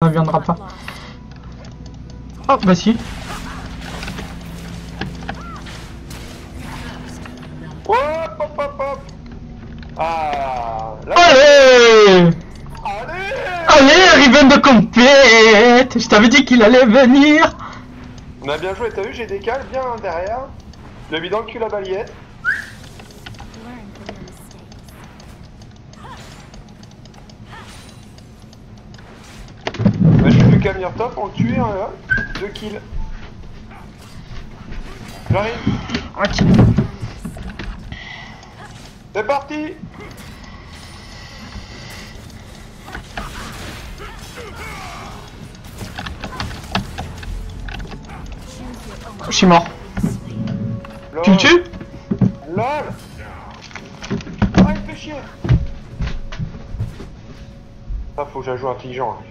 reviendra pas. Oh bah si. Hop hop hop hop. Ah là. Allez! Allez. Allez, Riven de compète! Je t'avais dit qu'il allait venir! On a bien joué, t'as vu, j'ai décalé bien derrière. Il a mis dans le cul la balayette. Bah, j'ai plus qu'à venir top, on le tue, hein, là. 2 kills. J'arrive. Ok. C'est parti. Je suis mort. Lol. Tu le tues? LOL. Ah, il fait chier. Ça, faut que je joue intelligent. Hein.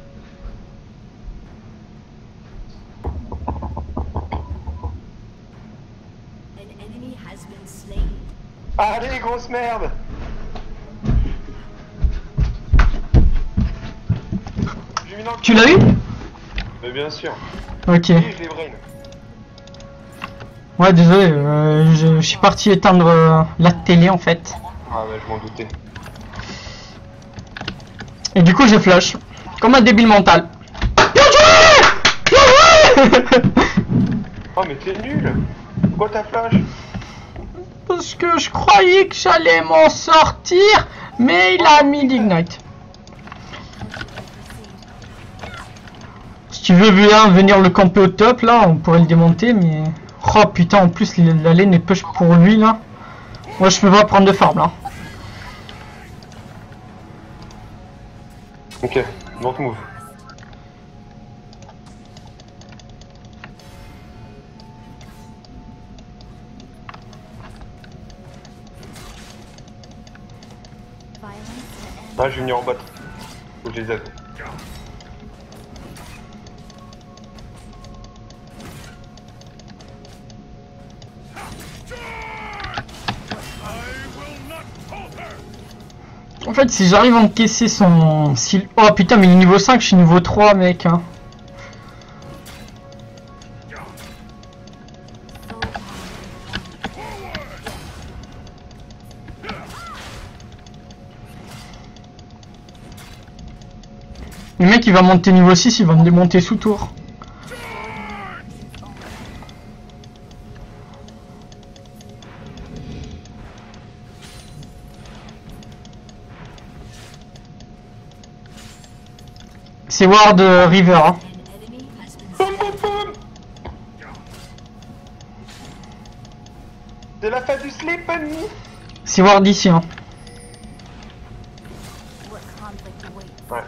Allez, grosse merde. J'ai mis dans le Tu l'as eu? Mais bien sûr. Ok. Oui, je l'ai brain. Ouais, désolé, je suis parti éteindre la télé en fait. Ah ouais, je m'en doutais. Et du coup, j'ai flash. Comme un débile mental. Bien joué! Bien joué! Oh, mais t'es nul. Pourquoi t'as flash? Parce que je croyais que j'allais m'en sortir, mais il a mis l'ignite. Si tu veux bien venir le camper au top, là, on pourrait le démonter, mais... Oh putain, en plus, la lane est push pour lui, là. Moi, je peux pas prendre de farm, là. Ok, don't move. Ah, je vais venir en bot. Faut que je les aide. En fait, si j'arrive à encaisser son... Oh putain, mais il est niveau 5, je suis niveau 3, mec. Hein. Le mec, il va monter niveau 6, il va me démonter sous tour. C'est Ward River. Hein. C'est la fin du sleep, ami. C'est Ward ici. Hein. Ouais.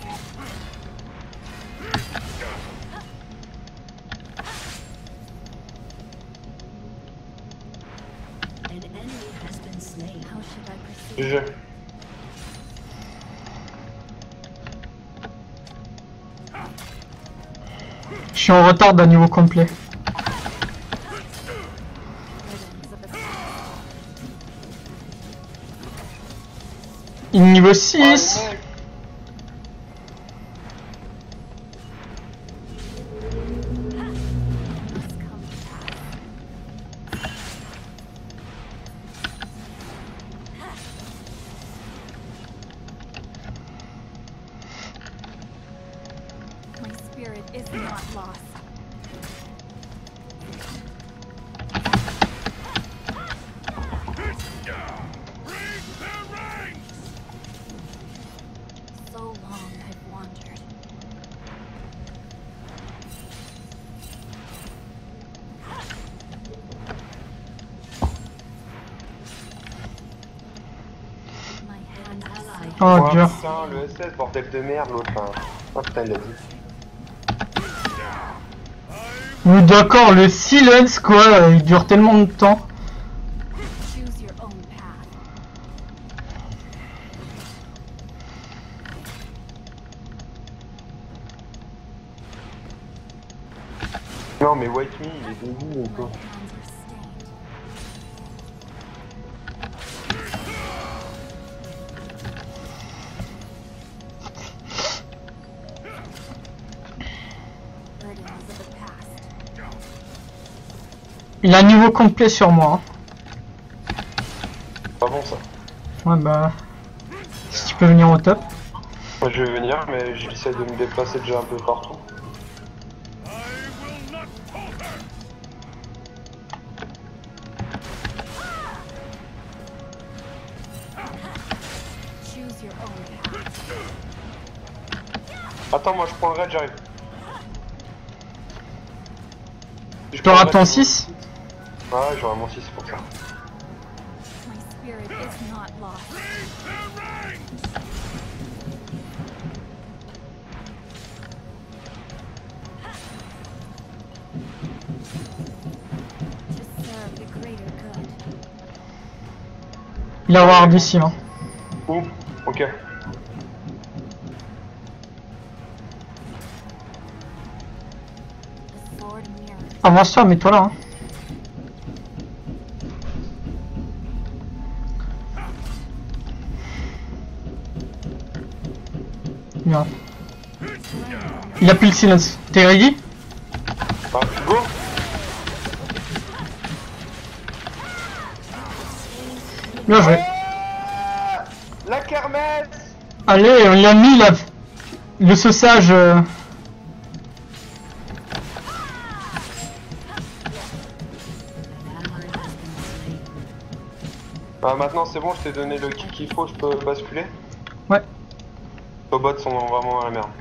GG. Je suis en retard d'un niveau complet. Il est niveau 6. Oh, Is not lost. So long I've wandered. My hand ally. Oh dur. Putain, le SS, bordel de merde, l'autre. Hein. Oh putain, il l'a dit. Oui, d'accord, le silence quoi, il dure tellement de temps. Choose your own path. Non, mais White Me, il est débile ou quoi? Hands are stained. Il a un niveau complet sur moi. Pas bon ça. Ouais bah... Si tu peux venir au top. Moi je vais venir, mais j'essaie de me déplacer déjà un peu partout. Choose your own path. Attends, moi je prends le raid, j'arrive. Si je Tu auras prends le ton raid, 6. Ouais, j'aurai mon 6 pour ça. My spirit is not lost. To serve the greater good. Il a ward ici. Hein. Où? Ok. The sword mirrors. Avance-toi, mets-toi là. Hein. Bien. Il a plus le silence. T'es ready? Ah, go! Bien joué. La kermesse! Allez, on lui a mis le sauçage. Bah maintenant c'est bon, je t'ai donné le kill qu'il faut, je peux basculer? Ouais. Nos bots sont vraiment à la merde.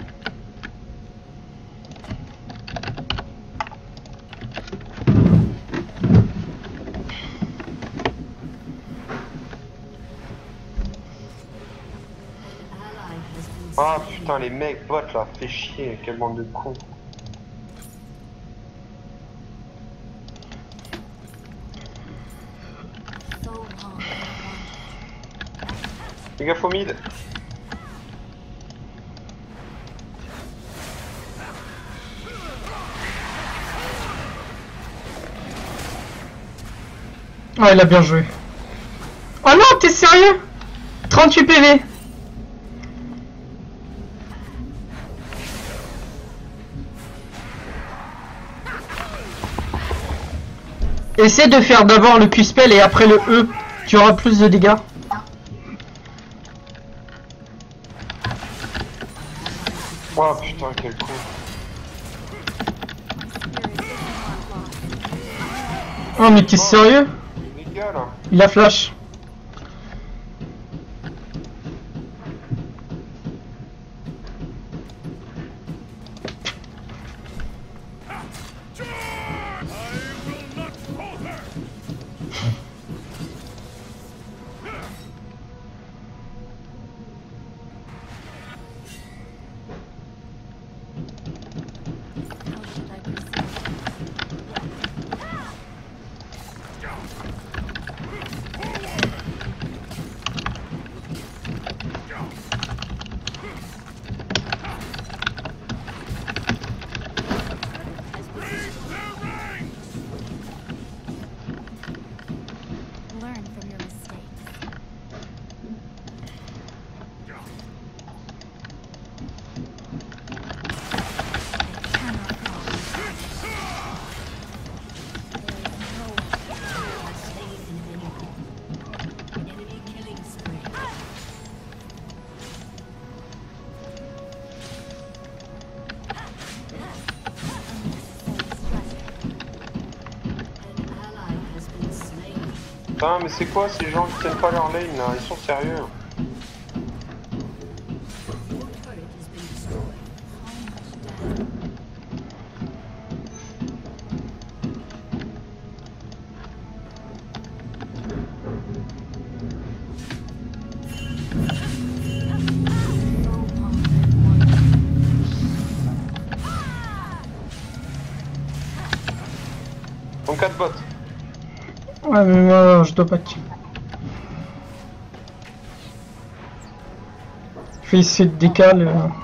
Ah putain les mecs bots là, fait chier, quelle bande de cons. So long I've wandered. Les gars faut mid. Ouais, il a bien joué. Oh non, t'es sérieux? 38 PV. Essaie de faire d'abord le Q-spell et après le E. Tu auras plus de dégâts. Oh putain quel con. My spirit is not lost. Oh mais t'es sérieux? Les gars là. Il a flash. How should I proceed? Learn from your mistakes. I cannot fall. Putain mais c'est quoi ces gens qui tiennent pas leur lane là, ils sont sérieux. Donc 4 bots. Ouais mais moi je dois pas te... Je vais essayer de décaler.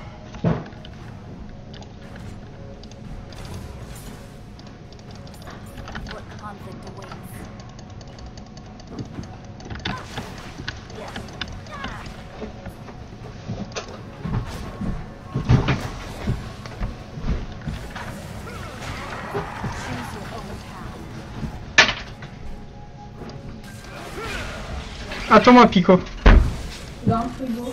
What conflict awaits? Choose your own path. Attends-moi, Pico. Dans le frigo.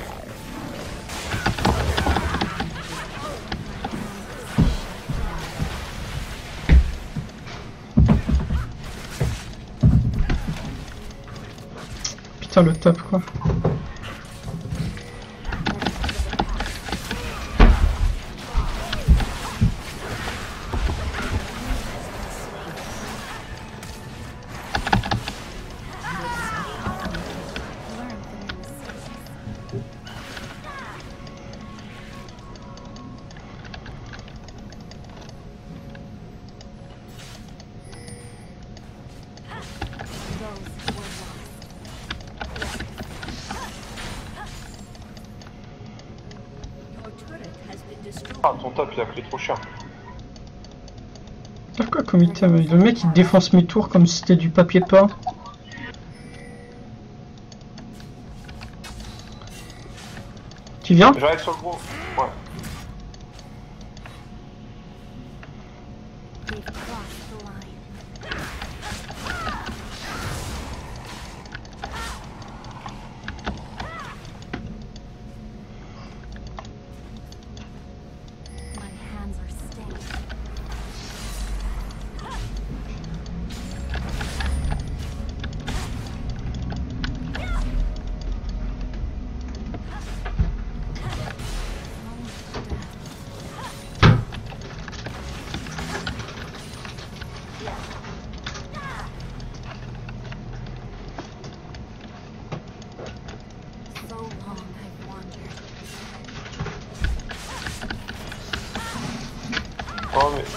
Putain, le top, quoi. Ah, ton top il a pris trop cher. T'as quoi comme item? Le mec il défonce mes tours comme si c'était du papier peint. Tu viens? J'arrive sur le gros. Ouais. They've crossed the line. My hands are stained. So long I've wandered. Oh mais.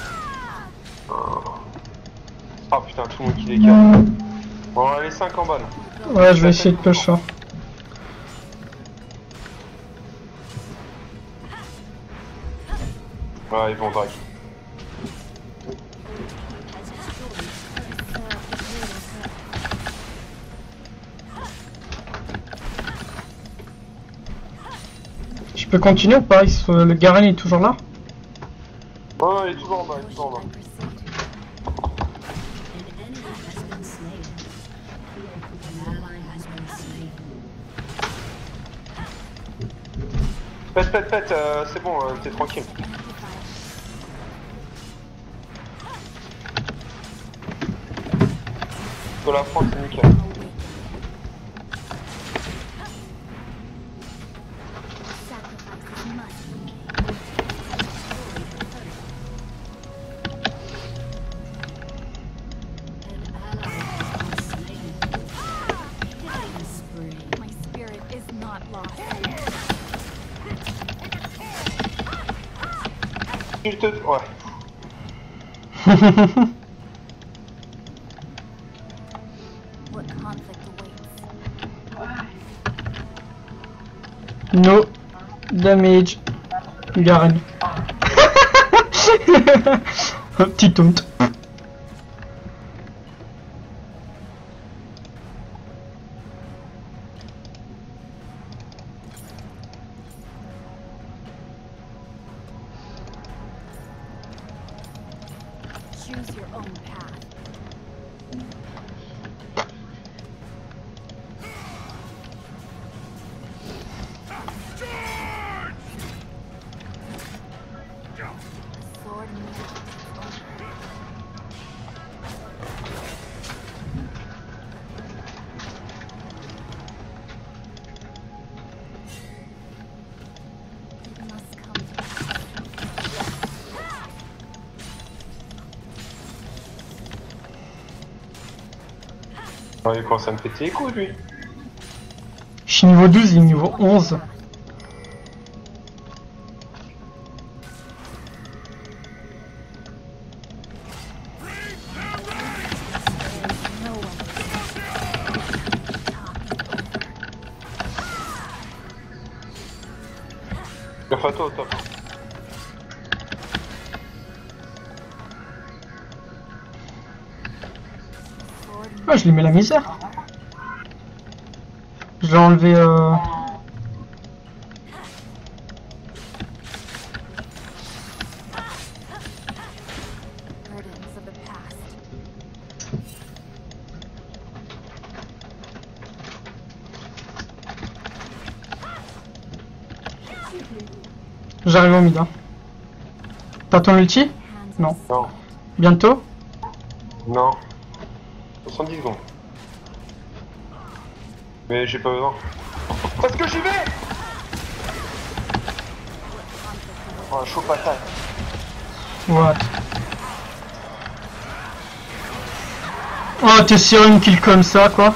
Ah putain, tout le monde qui décale. Bon, allez, 5 en bas là. Ouais, je vais essayer de push ça. Ouais, ils vont drag. Je peux continuer ou pas? Le Garen est toujours là? Ouais, il est toujours en bas, il est toujours en bas. Pète, c'est bon, t'es tranquille. De la France, c'est nickel. Sacrifices must be my spirit is not lost. Tu te... Ouais. What conflict awaits? No damage. Garen. Un petit taunt. Choose your own path. A sword in the hand. It must come to pass. Ouais, il commence à me péter les couilles lui. Je suis niveau 12, il est niveau 11. No one. Gaffe à toi au top. Ah, je lui mets la misère. Je l'ai enlevé Burdens of the past. J'arrive au mid. Hein. T'as ton ulti? Non. Non. Bientôt? Non. 70 secondes. Mais j'ai pas besoin. Parce que j'y vais! Oh, un chaud patate. What? Oh, t'es sur une kill comme ça, quoi?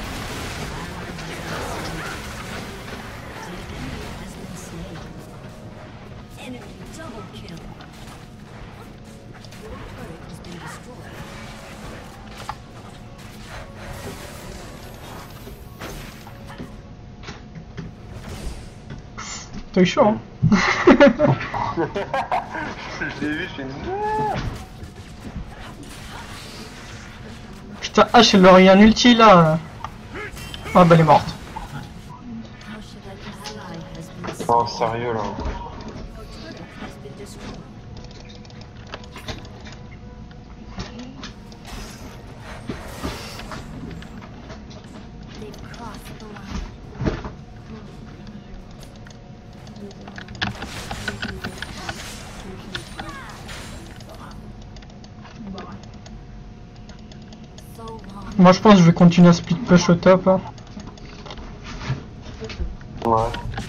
T'as eu chaud, hein? Je l'ai vu, je fais une... Putain, H, elle aurait eu un ulti là. Ah bah elle est morte. Non, sérieux là. Moi je pense que je vais continuer à split push au top. Hein. Ouais.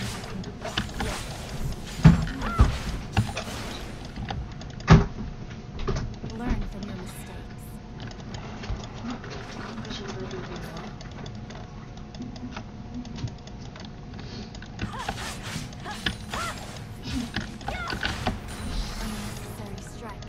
Learn from your mistakes. Unnecessary strike.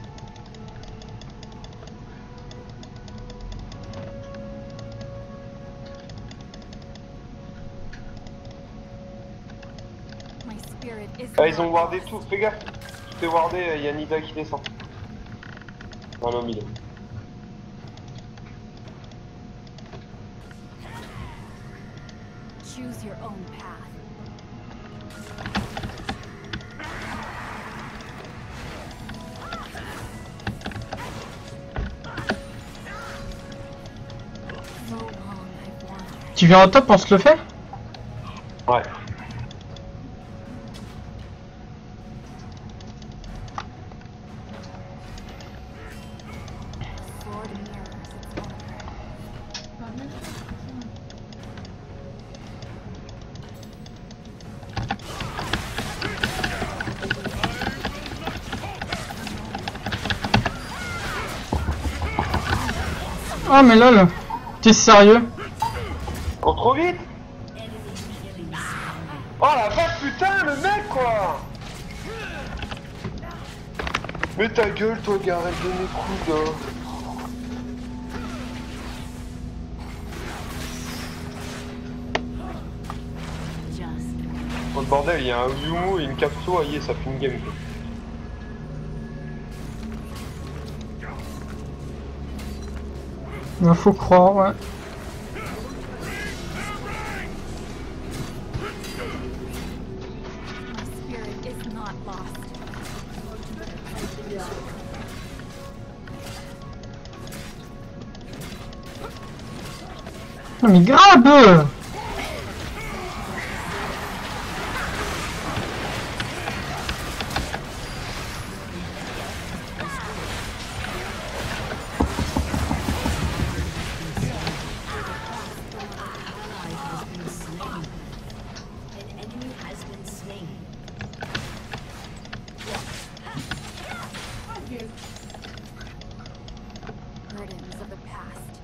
My spirit is Ah, ils ont not wardé lost. tout, fais gaffe. Tout est wardé, il y a Nida qui descend. Voilà au milieu. Choose your own path. So long I've wandered. Tu viens au top, on se le fait? Ouais. Sword mirrors its owner. Ah mais lol, t'es sérieux? Oh, trop vite! Oh la vache, putain, le mec quoi! Mais ta gueule, toi, Gareth, de mes coups là. Oh le bordel, il y a un Yumu et une Capsule, aïe, ça fait une game quoi. Il faut croire, ouais. My spirit is not lost. Non mais grave! Burdens of the past.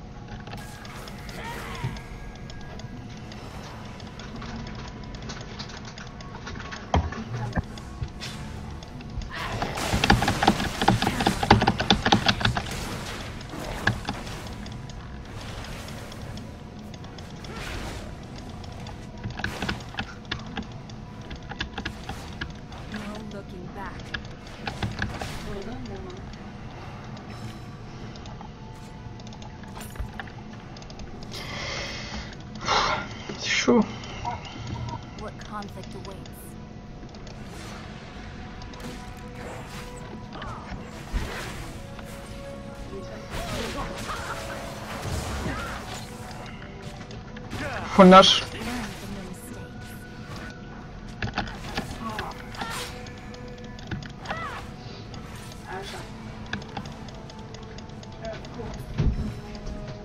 No looking back. C'est chaud. What conflict awaits? Faut Nash. Learn from your mistakes.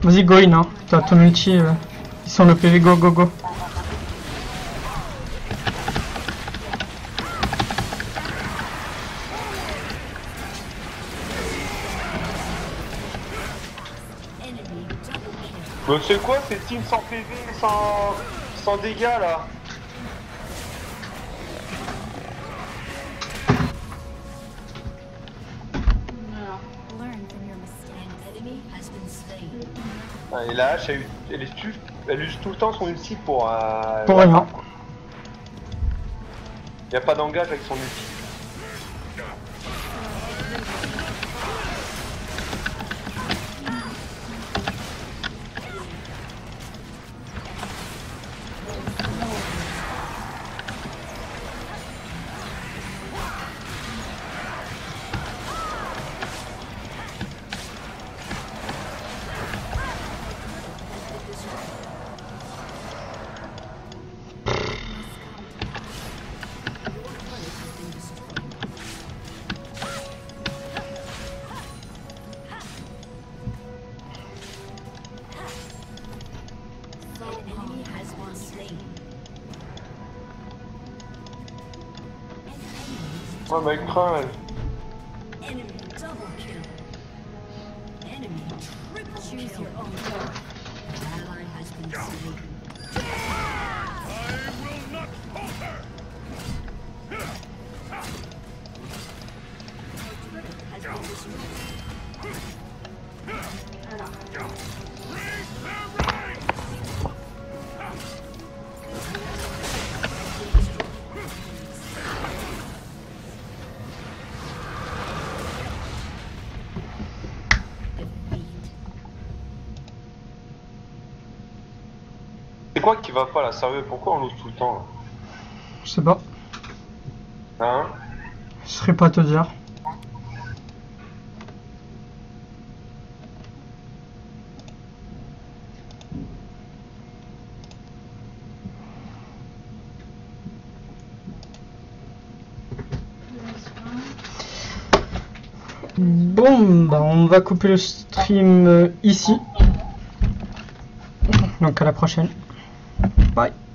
Vas-y, go in, hein. T'as ton ulti. Ils sont le PV, go, go, go. Mais c'est quoi ces teams sans PV, sans dégâts là? Learn from your mistakes. Ah, et la hache, elle use tout le temps son ulti pour... Pour rien. Il n'y a pas d'engage avec son ulti. Oh mec, crâne. Choose your own C'est quoi qui va pas là, sérieux? Pourquoi on lose tout le temps là? Je sais pas. Hein? Je saurais pas te dire. Bon, bah on va couper le stream ici. Donc à la prochaine. Bye.